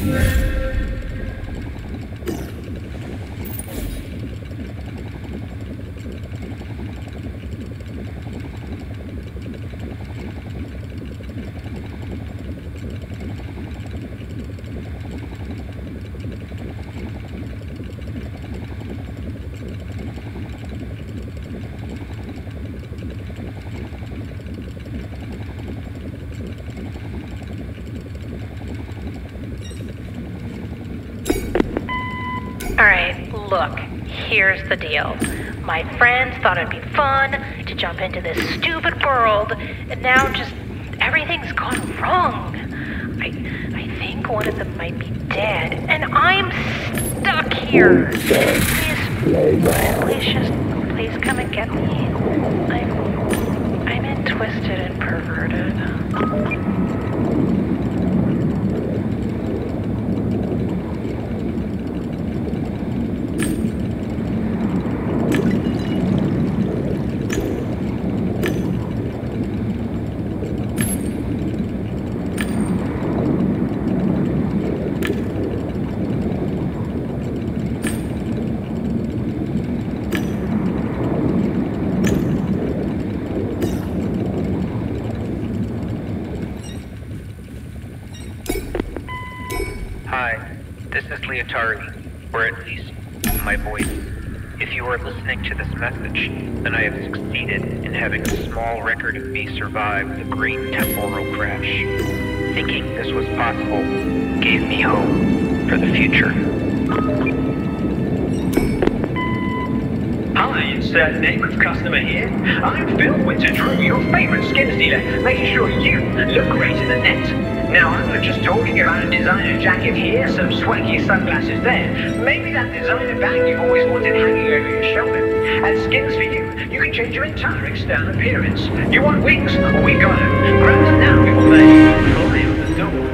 Alright, look, here's the deal. My friends thought it'd be fun to jump into this stupid world, and now just everything's gone wrong. I think one of them might be dead, and I'm stuck here. Please come and get me. I'm twisted and perverted. Or at least, my voice. If you are listening to this message, then I have succeeded in having a small record of me survive the great temporal crash. Thinking this was possible gave me hope for the future. Hi, it's Nick with customer here. I'm Phil Winter-Drew, your favorite skins dealer, making sure you look great in the net. Now, I'm not just talking about a designer jacket here, some swanky sunglasses there. Maybe that designer bag you've always wanted hanging over your shoulder. And skins for you. You can change your entire external appearance. You want wings? Well, we got them. Grab them now before they fly out the door.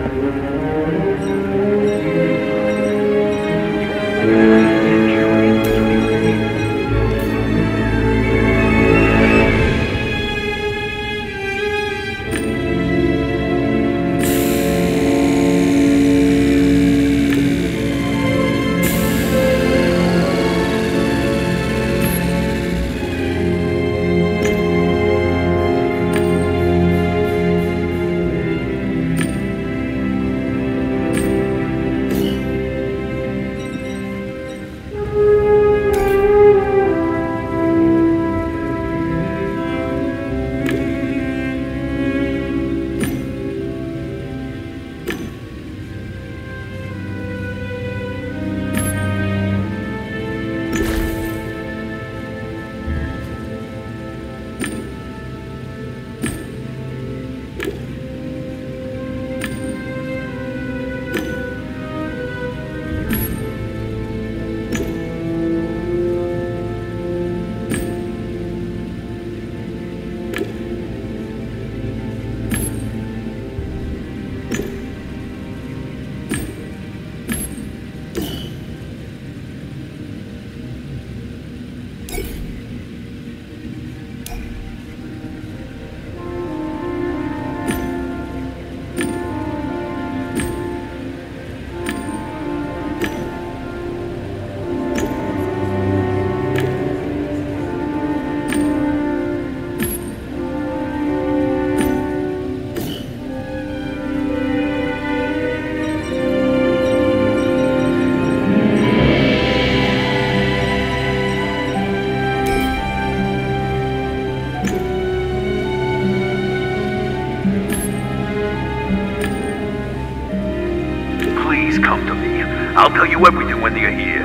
I'll tell you everything when they're here.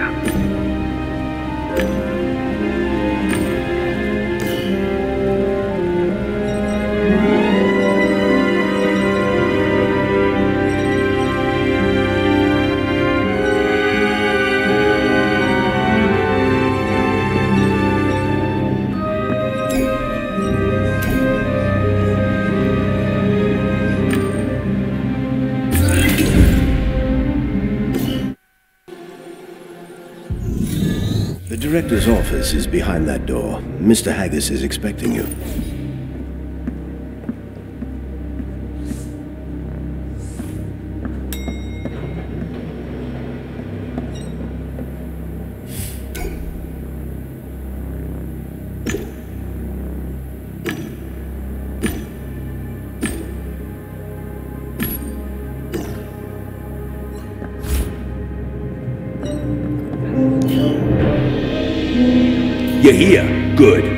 The director's office is behind that door. Mr. Haggis is expecting you. You're here. Good.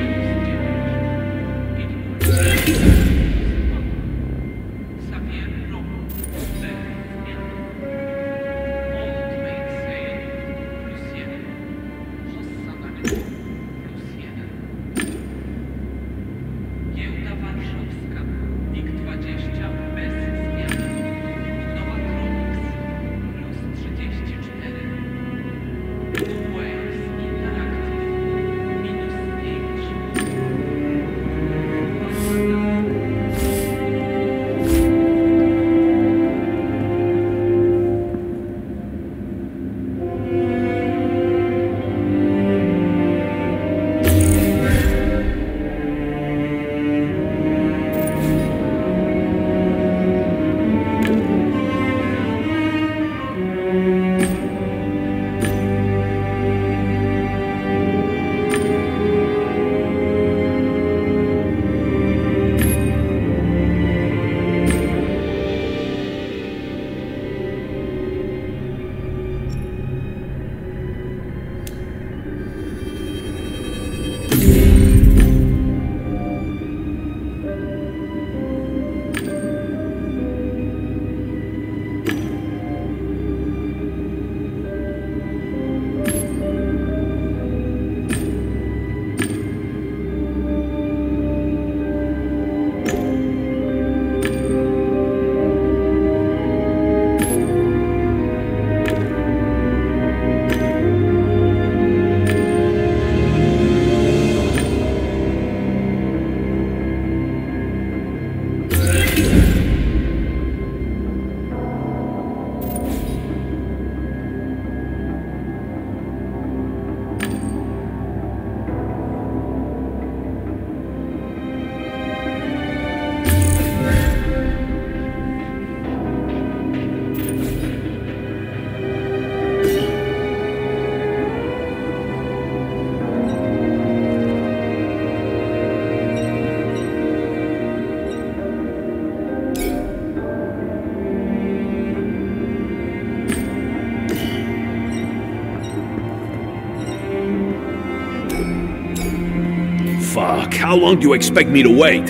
Fuck, how long do you expect me to wait?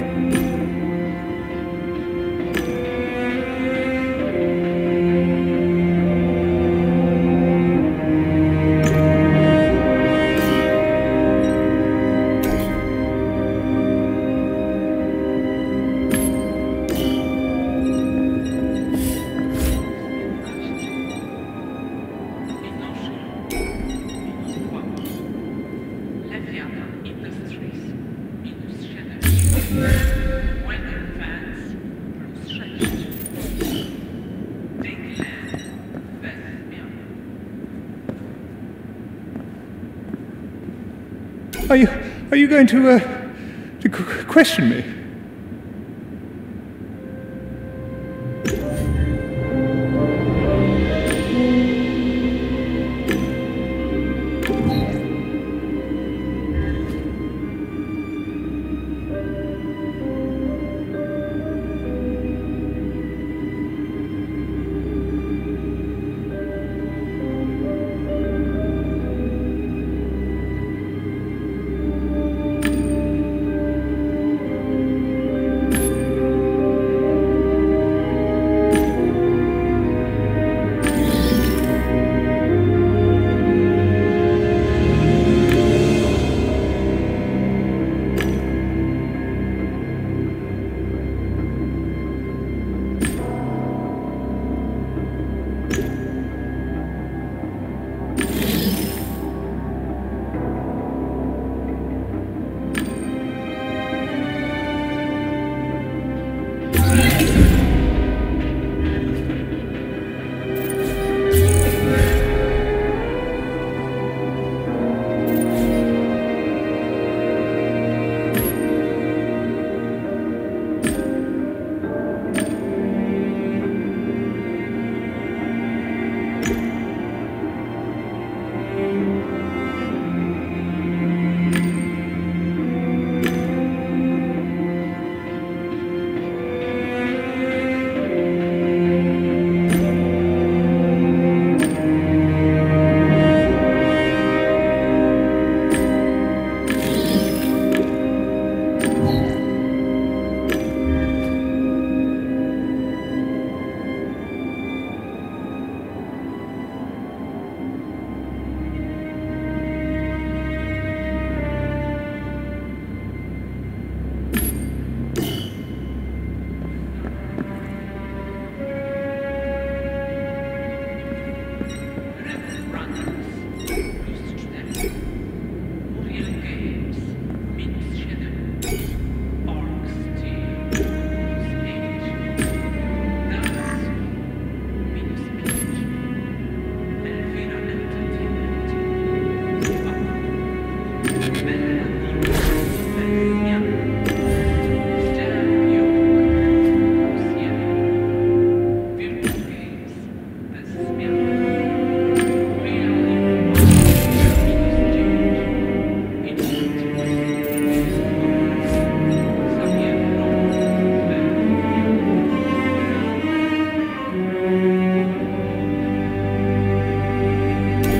Are you going to question me?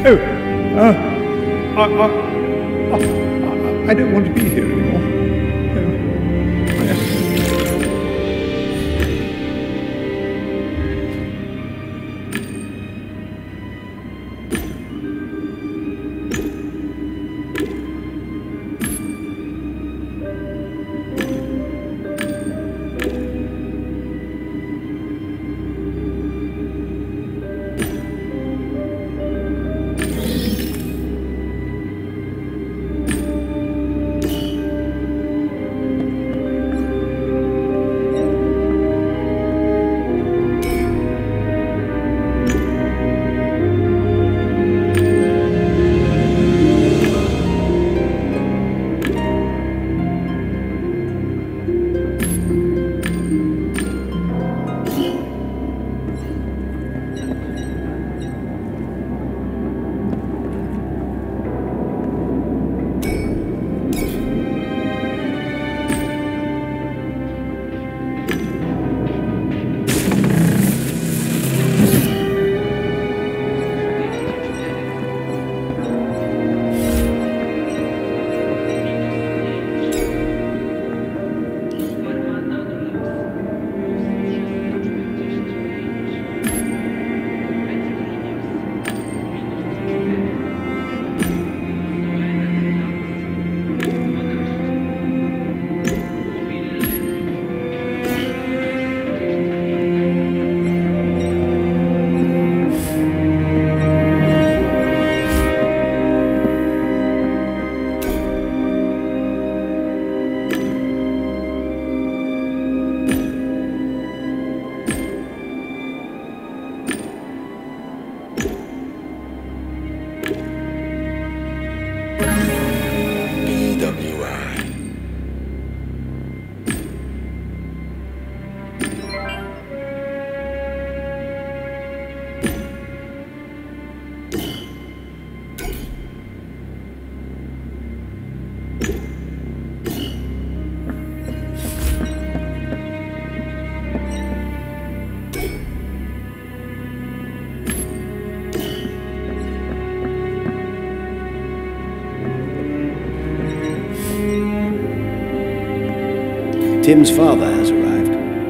Oh, I don't want to be here anymore. Oh, yes. Tim's father has arrived.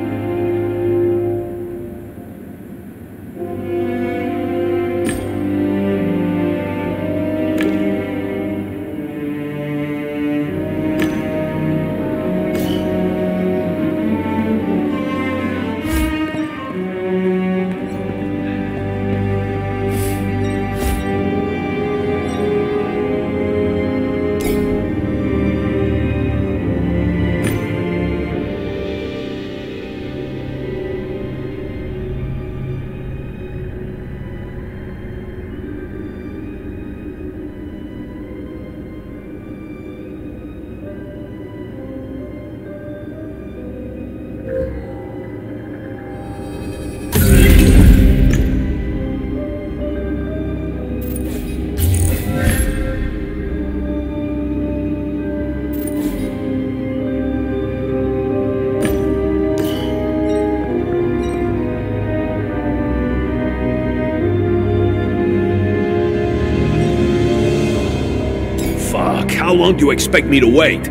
How long do you expect me to wait?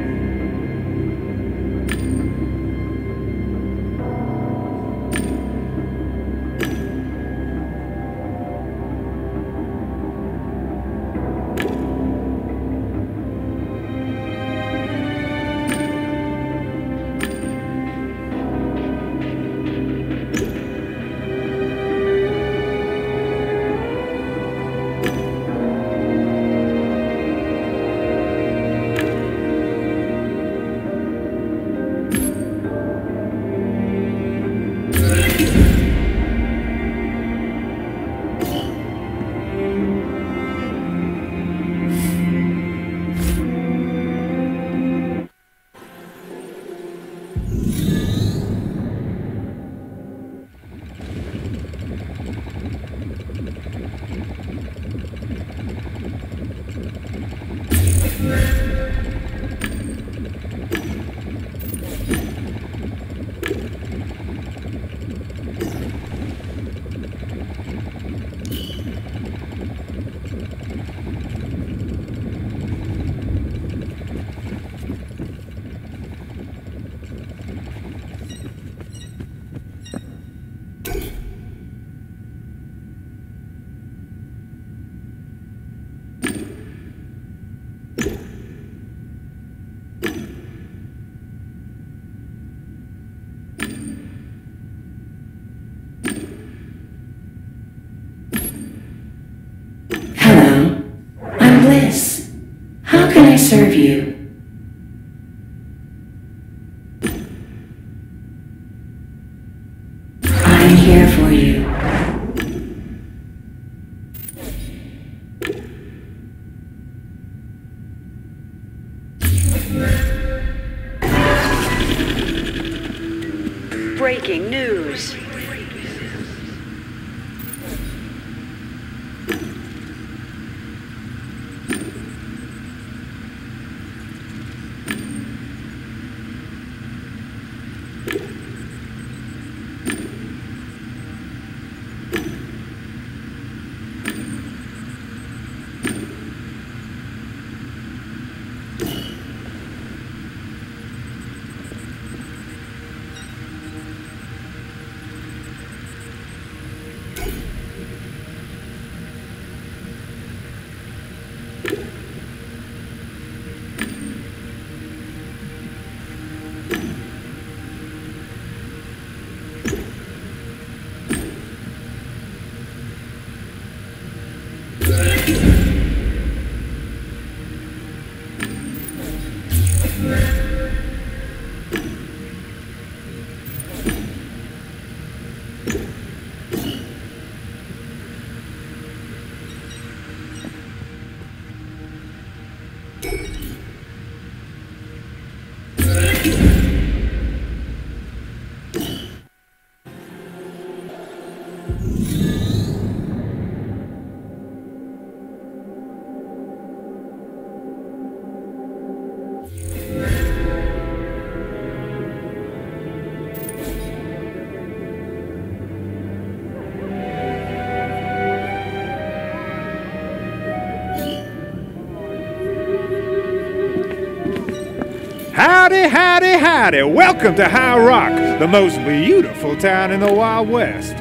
serve you? I'm here for you. Breaking news. Howdy, howdy, howdy! Welcome to High Rock, the most beautiful town in the Wild West.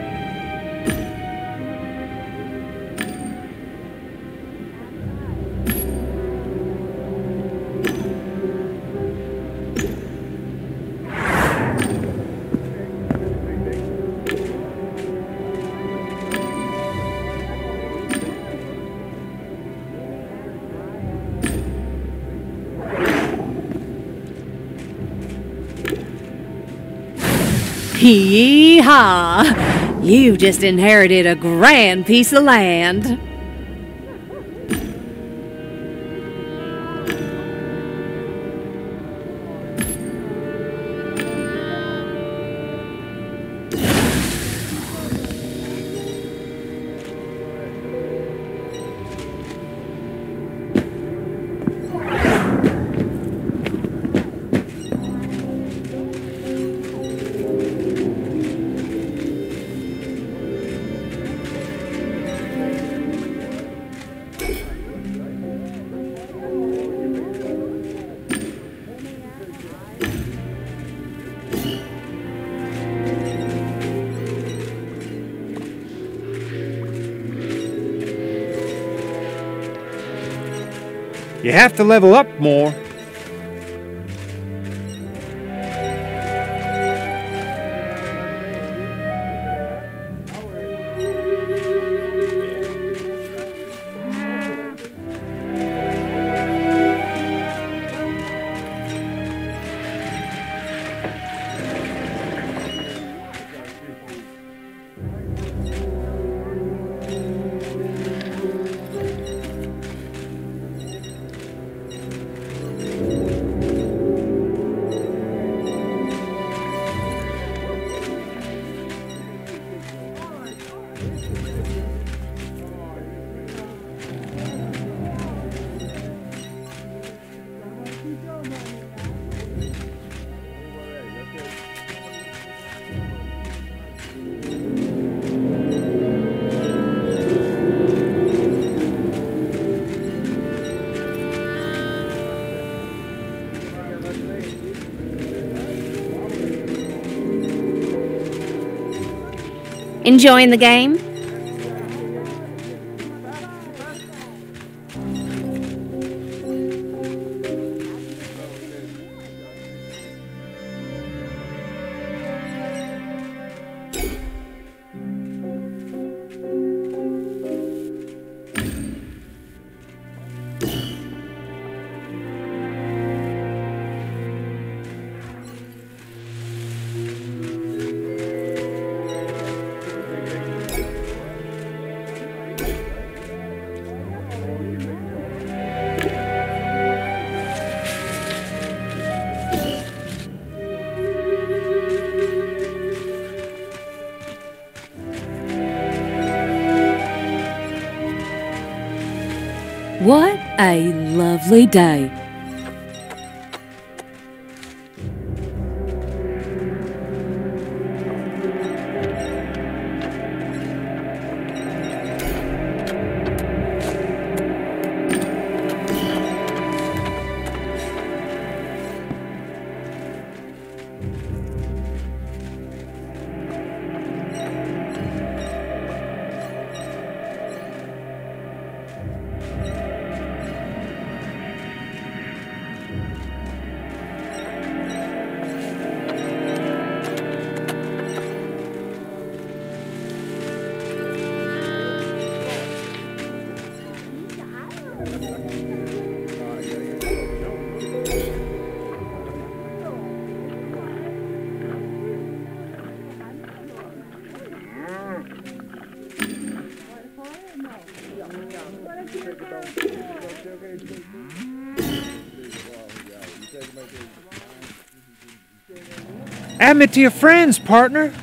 Yee-haw! You've just inherited a grand piece of land. You have to level up more. Enjoying the game? What a lovely day. Add me to your friends, partner.